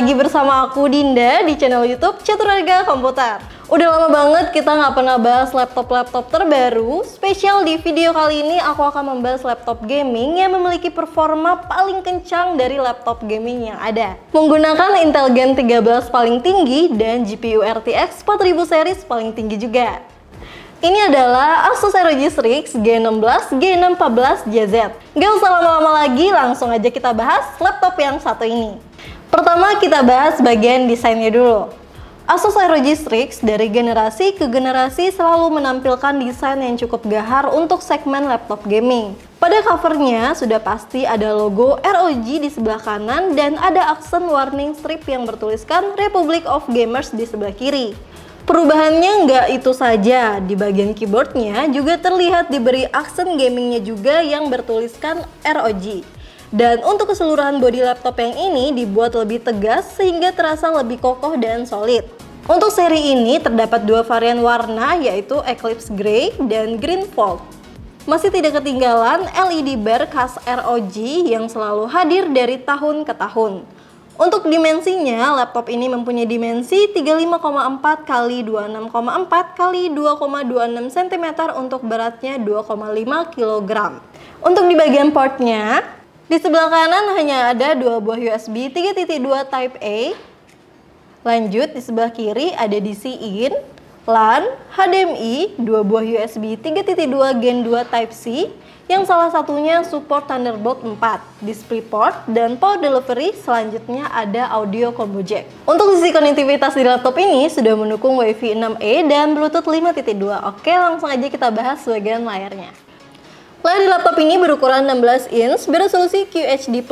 lagi bersama aku Dinda di channel YouTube Caturharga Komputer. Udah lama banget kita nggak pernah bahas laptop-laptop terbaru. Spesial di video kali ini aku akan membahas laptop gaming yang memiliki performa paling kencang dari laptop gaming yang ada. Menggunakan Intel Gen 13 paling tinggi dan GPU RTX 4000 series paling tinggi juga. Ini adalah Asus ROG Strix G16 G614JZ. Gak usah lama-lama lagi, langsung aja kita bahas laptop yang satu ini. Pertama kita bahas bagian desainnya dulu. Asus ROG Strix dari generasi ke generasi selalu menampilkan desain yang cukup gahar untuk segmen laptop gaming. Pada covernya sudah pasti ada logo ROG di sebelah kanan dan ada aksen warning strip yang bertuliskan Republic of Gamers di sebelah kiri. Perubahannya nggak itu saja, di bagian keyboardnya juga terlihat diberi aksen gamingnya juga yang bertuliskan ROG. Dan untuk keseluruhan bodi laptop yang ini dibuat lebih tegas sehingga terasa lebih kokoh dan solid. Untuk seri ini terdapat dua varian warna yaitu Eclipse Grey dan Green Fold. Masih tidak ketinggalan LED bar khas ROG yang selalu hadir dari tahun ke tahun. Untuk dimensinya, laptop ini mempunyai dimensi 35,4 x 26,4 x 2,26 cm untuk beratnya 2,5 kg. Untuk di bagian portnya, di sebelah kanan hanya ada dua buah USB 3.2 Type A. Lanjut di sebelah kiri ada DC-in, LAN, HDMI, dua buah USB 3.2 Gen 2 Type C, yang salah satunya support Thunderbolt 4, DisplayPort, dan power delivery. Selanjutnya ada audio combo jack. Untuk sisi konektivitas di laptop ini sudah mendukung Wi-Fi 6E dan Bluetooth 5.2. Oke, langsung aja kita bahas bagian layarnya. Layar di laptop ini berukuran 16 inch beresolusi QHD+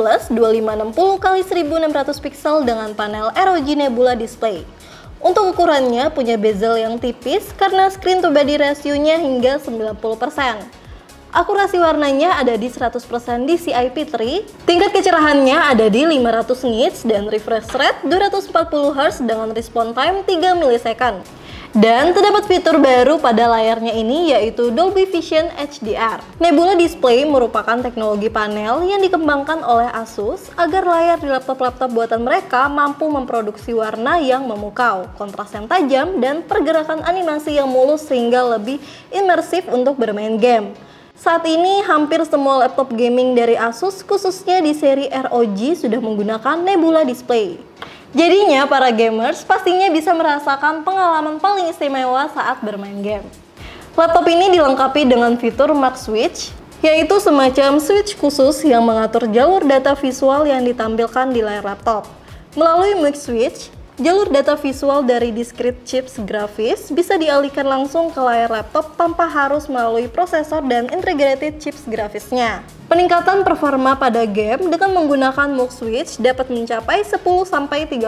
2560x1600 pixel dengan panel ROG Nebula Display. Untuk ukurannya punya bezel yang tipis karena screen to body ratio-nya hingga 90%. Akurasi warnanya ada di 100% DCI-P3, tingkat kecerahannya ada di 500 nits dan refresh rate 240 Hz dengan response time 3 millisecond. Dan terdapat fitur baru pada layarnya ini yaitu Dolby Vision HDR. Nebula Display merupakan teknologi panel yang dikembangkan oleh Asus agar layar di laptop-laptop buatan mereka mampu memproduksi warna yang memukau, kontras yang tajam, dan pergerakan animasi yang mulus sehingga lebih imersif untuk bermain game. Saat ini hampir semua laptop gaming dari Asus khususnya di seri ROG sudah menggunakan Nebula Display. Jadinya para gamers pastinya bisa merasakan pengalaman paling istimewa saat bermain game. Laptop ini dilengkapi dengan fitur Mark Switch, yaitu semacam switch khusus yang mengatur jalur data visual yang ditampilkan di layar laptop. Melalui Mark Switch, jalur data visual dari discrete chips grafis bisa dialihkan langsung ke layar laptop tanpa harus melalui prosesor dan integrated chips grafisnya. Peningkatan performa pada game dengan menggunakan Mux Switch dapat mencapai 10-30%.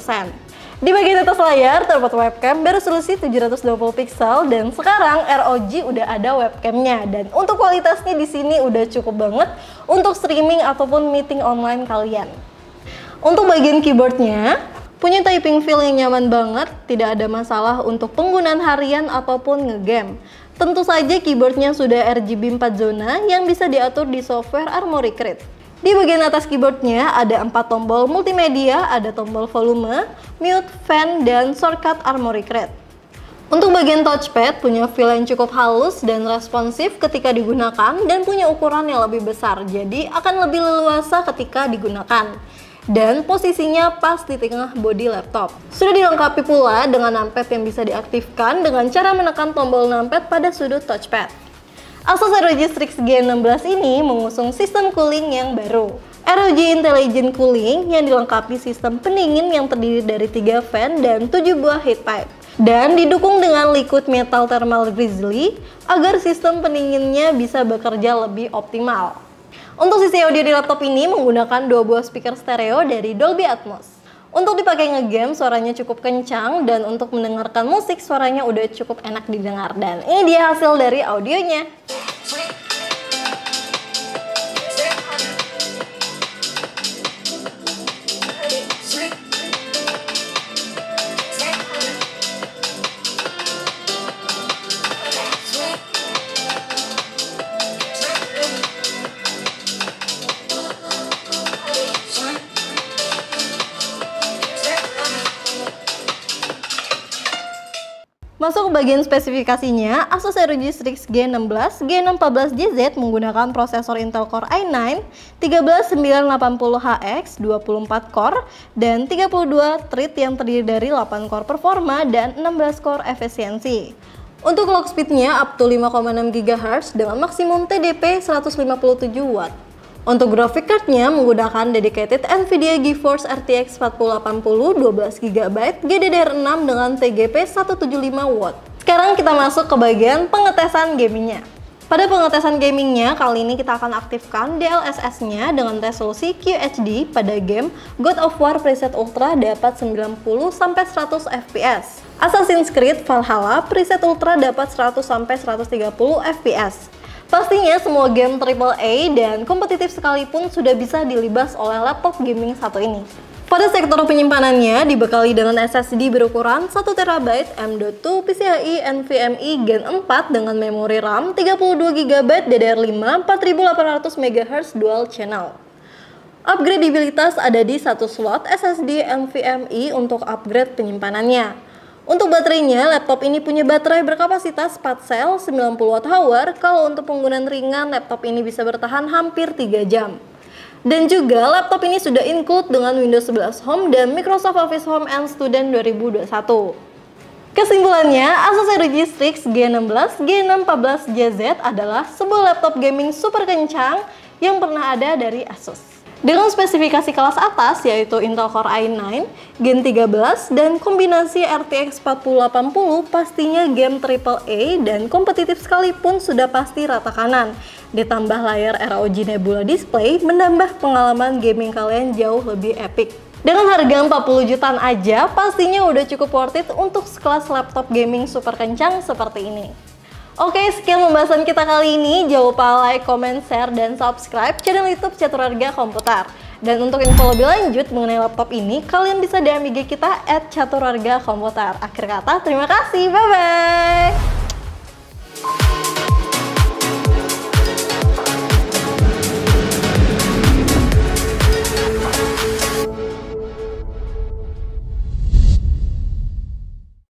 Di bagian atas layar terdapat webcam beresolusi 720 pixel dan sekarang ROG udah ada webcamnya, dan untuk kualitasnya di sini udah cukup banget untuk streaming ataupun meeting online kalian. Untuk bagian keyboardnya, punya typing feel yang nyaman banget, tidak ada masalah untuk penggunaan harian ataupun ngegame. Tentu saja keyboardnya sudah RGB 4 zona yang bisa diatur di software Armoury Crate. Di bagian atas keyboardnya ada 4 tombol multimedia, ada tombol volume, mute, fan, dan shortcut Armoury Crate. Untuk bagian touchpad punya feel yang cukup halus dan responsif ketika digunakan dan punya ukuran yang lebih besar, jadi akan lebih leluasa ketika digunakan. Dan posisinya pas di tengah bodi laptop. Sudah dilengkapi pula dengan numpad yang bisa diaktifkan dengan cara menekan tombol numpad pada sudut touchpad. Asus ROG Strix G16 ini mengusung sistem cooling yang baru, ROG Intelligent Cooling, yang dilengkapi sistem pendingin yang terdiri dari 3 fan dan 7 buah heat pipe, dan didukung dengan liquid metal thermal grizzly agar sistem pendinginnya bisa bekerja lebih optimal. Untuk sisi audio di laptop ini menggunakan 2 buah speaker stereo dari Dolby Atmos. Untuk dipakai ngegame suaranya cukup kencang, dan untuk mendengarkan musik suaranya udah cukup enak didengar. Dan ini dia hasil dari audionya. Masuk ke bagian spesifikasinya, Asus ROG Strix G16, G614JZ menggunakan prosesor Intel Core i9 13980HX 24 core dan 32 thread yang terdiri dari 8 core performa dan 16 core efisiensi. Untuk clock speednya up to 5,6 GHz dengan maksimum TDP 157 Watt. Untuk graphic cardnya menggunakan dedicated NVIDIA GeForce RTX 4080 12GB GDDR6 dengan TGP 175 Watt. Sekarang kita masuk ke bagian pengetesan gamingnya. Pada pengetesan gamingnya, kali ini kita akan aktifkan DLSS-nya dengan resolusi QHD pada game God of War preset Ultra dapat 90-100 fps. Assassin's Creed Valhalla preset Ultra dapat 100-130 fps. Pastinya semua game AAA dan kompetitif sekalipun sudah bisa dilibas oleh laptop gaming satu ini. Pada sektor penyimpanannya dibekali dengan SSD berukuran 1TB M.2 PCIe NVMe Gen 4 dengan memori RAM 32GB DDR5 4800 MHz dual channel. Upgradeabilitas ada di satu slot SSD NVMe untuk upgrade penyimpanannya. Untuk baterainya, laptop ini punya baterai berkapasitas 4 sel 90 Wh. Kalau untuk penggunaan ringan, laptop ini bisa bertahan hampir 3 jam. Dan juga laptop ini sudah include dengan Windows 11 Home dan Microsoft Office Home and Student 2021. Kesimpulannya, Asus ROG Strix G16 G614JZ adalah sebuah laptop gaming super kencang yang pernah ada dari Asus. Dengan spesifikasi kelas atas yaitu Intel Core i9, Gen 13, dan kombinasi RTX 4080, pastinya game AAA dan kompetitif sekalipun sudah pasti rata kanan. Ditambah layar ROG Nebula Display menambah pengalaman gaming kalian jauh lebih epic. Dengan harga 40 jutaan aja, pastinya udah cukup worth it untuk sekelas laptop gaming super kencang seperti ini. Oke, sekian pembahasan kita kali ini. Jangan lupa like, comment, share, dan subscribe channel YouTube Catur Harga Komputer. Dan untuk info lebih lanjut mengenai laptop ini, kalian bisa DM IG kita @caturhargakomputer. Akhir kata, terima kasih, bye-bye!